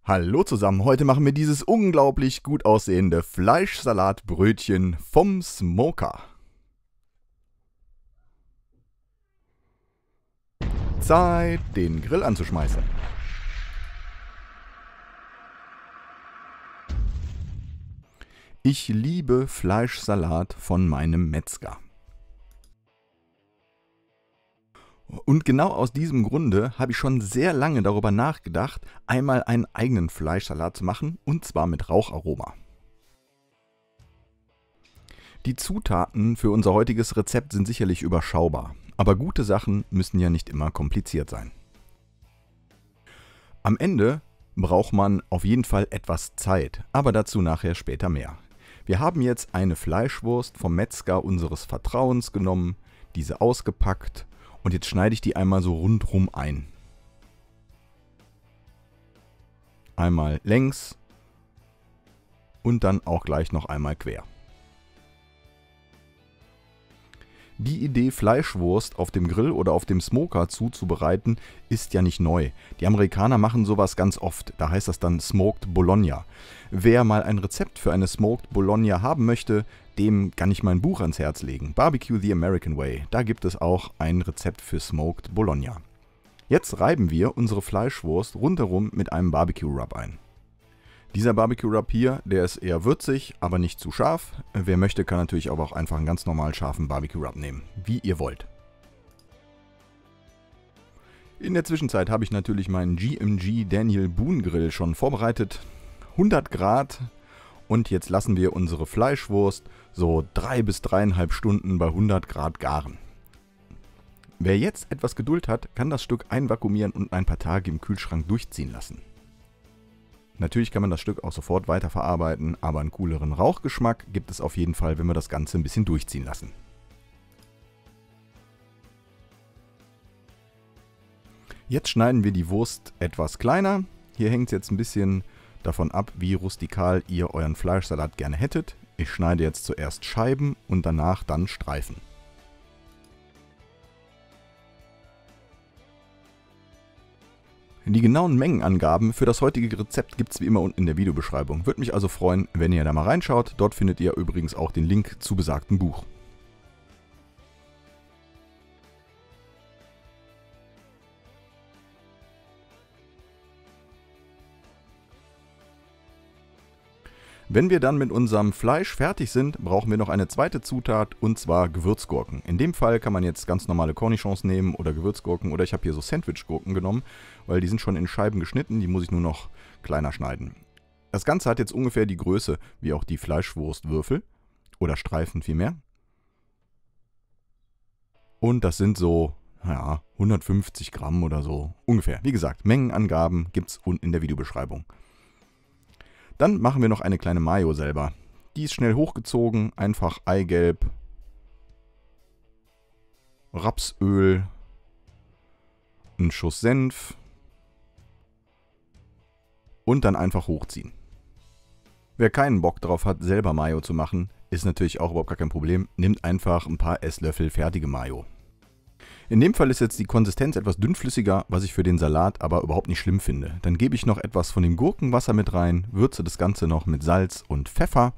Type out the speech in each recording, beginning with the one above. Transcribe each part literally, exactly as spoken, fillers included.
Hallo zusammen, heute machen wir dieses unglaublich gut aussehende Fleischsalatbrötchen vom Smoker. Zeit, den Grill anzuschmeißen. Ich liebe Fleischsalat von meinem Metzger. Und genau aus diesem Grunde habe ich schon sehr lange darüber nachgedacht, einmal einen eigenen Fleischsalat zu machen, und zwar mit Raucharoma. Die Zutaten für unser heutiges Rezept sind sicherlich überschaubar, aber gute Sachen müssen ja nicht immer kompliziert sein. Am Ende braucht man auf jeden Fall etwas Zeit, aber dazu nachher später mehr. Wir haben jetzt eine Fleischwurst vom Metzger unseres Vertrauens genommen, diese ausgepackt. Und jetzt schneide ich die einmal so rundrum ein. Einmal längs und dann auch gleich noch einmal quer. Die Idee, Fleischwurst auf dem Grill oder auf dem Smoker zuzubereiten, ist ja nicht neu. Die Amerikaner machen sowas ganz oft, da heißt das dann Smoked Bologna. Wer mal ein Rezept für eine Smoked Bologna haben möchte, dem kann ich mein Buch ans Herz legen. Barbecue the American Way. Da gibt es auch ein Rezept für Smoked Bologna. Jetzt reiben wir unsere Fleischwurst rundherum mit einem Barbecue Rub ein. Dieser Barbecue Rub hier, der ist eher würzig, aber nicht zu scharf. Wer möchte, kann natürlich aber auch einfach einen ganz normal scharfen Barbecue Rub nehmen, wie ihr wollt. In der Zwischenzeit habe ich natürlich meinen G M G Daniel Boone Grill schon vorbereitet. hundert Grad. Und jetzt lassen wir unsere Fleischwurst so drei bis dreieinhalb Stunden bei hundert Grad garen. Wer jetzt etwas Geduld hat, kann das Stück einvakuumieren und ein paar Tage im Kühlschrank durchziehen lassen. Natürlich kann man das Stück auch sofort weiterverarbeiten, aber einen cooleren Rauchgeschmack gibt es auf jeden Fall, wenn wir das Ganze ein bisschen durchziehen lassen. Jetzt schneiden wir die Wurst etwas kleiner. Hier hängt es jetzt ein bisschen davon ab, wie rustikal ihr euren Fleischsalat gerne hättet. Ich schneide jetzt zuerst Scheiben und danach dann Streifen. Die genauen Mengenangaben für das heutige Rezept gibt es wie immer unten in der Videobeschreibung. Würde mich also freuen, wenn ihr da mal reinschaut. Dort findet ihr übrigens auch den Link zu besagtem Buch. Wenn wir dann mit unserem Fleisch fertig sind, brauchen wir noch eine zweite Zutat, und zwar Gewürzgurken. In dem Fall kann man jetzt ganz normale Cornichons nehmen oder Gewürzgurken, oder ich habe hier so Sandwichgurken genommen, weil die sind schon in Scheiben geschnitten, die muss ich nur noch kleiner schneiden. Das Ganze hat jetzt ungefähr die Größe wie auch die Fleischwurstwürfel oder Streifen vielmehr. Und das sind so, ja, hundertfünfzig Gramm oder so ungefähr. Wie gesagt, Mengenangaben gibt es unten in der Videobeschreibung. Dann machen wir noch eine kleine Mayo selber. Die ist schnell hochgezogen, einfach Eigelb, Rapsöl, einen Schuss Senf und dann einfach hochziehen. Wer keinen Bock drauf hat, selber Mayo zu machen, ist natürlich auch überhaupt gar kein Problem. Nimmt einfach ein paar Esslöffel fertige Mayo. In dem Fall ist jetzt die Konsistenz etwas dünnflüssiger, was ich für den Salat aber überhaupt nicht schlimm finde. Dann gebe ich noch etwas von dem Gurkenwasser mit rein, würze das Ganze noch mit Salz und Pfeffer.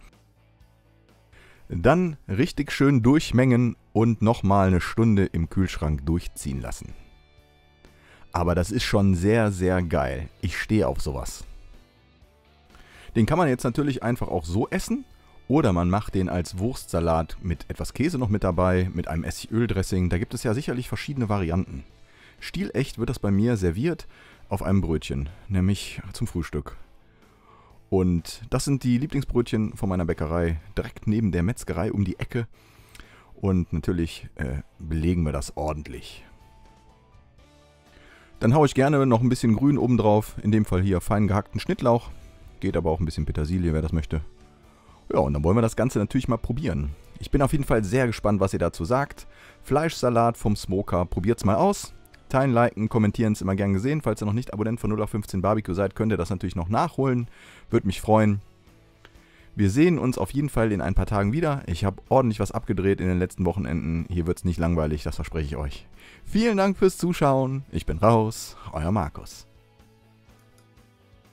Dann richtig schön durchmengen und nochmal eine Stunde im Kühlschrank durchziehen lassen. Aber das ist schon sehr, sehr geil. Ich stehe auf sowas. Den kann man jetzt natürlich einfach auch so essen. Oder man macht den als Wurstsalat mit etwas Käse noch mit dabei, mit einem Essigöl-Dressing. Da gibt es ja sicherlich verschiedene Varianten. Stilecht wird das bei mir serviert auf einem Brötchen, nämlich zum Frühstück. Und das sind die Lieblingsbrötchen von meiner Bäckerei, direkt neben der Metzgerei um die Ecke. Und natürlich äh, belegen wir das ordentlich. Dann haue ich gerne noch ein bisschen Grün oben drauf, in dem Fall hier fein gehackten Schnittlauch. Geht aber auch ein bisschen Petersilie, wer das möchte. Ja, und dann wollen wir das Ganze natürlich mal probieren. Ich bin auf jeden Fall sehr gespannt, was ihr dazu sagt. Fleischsalat vom Smoker, probiert's mal aus. Teilen, liken, kommentieren ist immer gern gesehen. Falls ihr noch nicht Abonnent von null acht fünfzehn Barbecue seid, könnt ihr das natürlich noch nachholen. Würde mich freuen. Wir sehen uns auf jeden Fall in ein paar Tagen wieder. Ich habe ordentlich was abgedreht in den letzten Wochenenden. Hier wird es nicht langweilig, das verspreche ich euch. Vielen Dank fürs Zuschauen. Ich bin raus. Euer Markus.